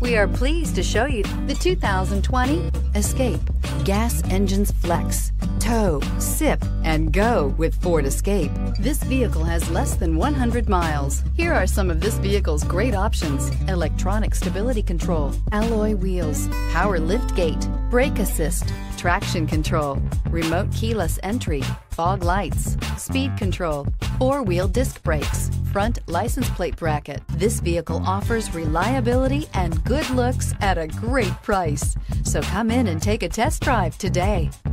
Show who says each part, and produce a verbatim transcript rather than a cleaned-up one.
Speaker 1: We are pleased to show you the two thousand twenty Escape. Gas engines flex, tow, sip, and go with Ford Escape. This vehicle has less than one hundred miles. Here are some of this vehicle's great options: electronic stability control, alloy wheels, power lift gate, brake assist, traction control, remote keyless entry, fog lights, speed control, four-wheel disc brakes, front license plate bracket. This vehicle offers reliability and good looks at a great price. So come in and take a test drive today.